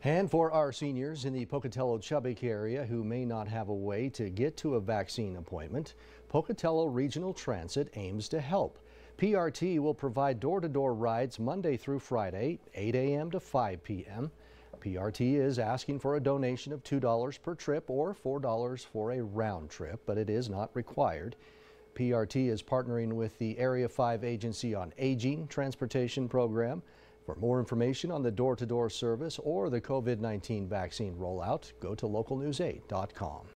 And for our seniors in the Pocatello-Chubbuck area who may not have a way to get to a vaccine appointment, Pocatello Regional Transit aims to help. PRT will provide door-to-door rides Monday through Friday, 8 a.m. to 5 p.m. PRT is asking for a donation of $2 per trip or $4 for a round trip, but it is not required. PRT is partnering with the Area 5 Agency on Aging Transportation Program. For more information on the door-to-door service or the COVID-19 vaccine rollout, go to localnews8.com.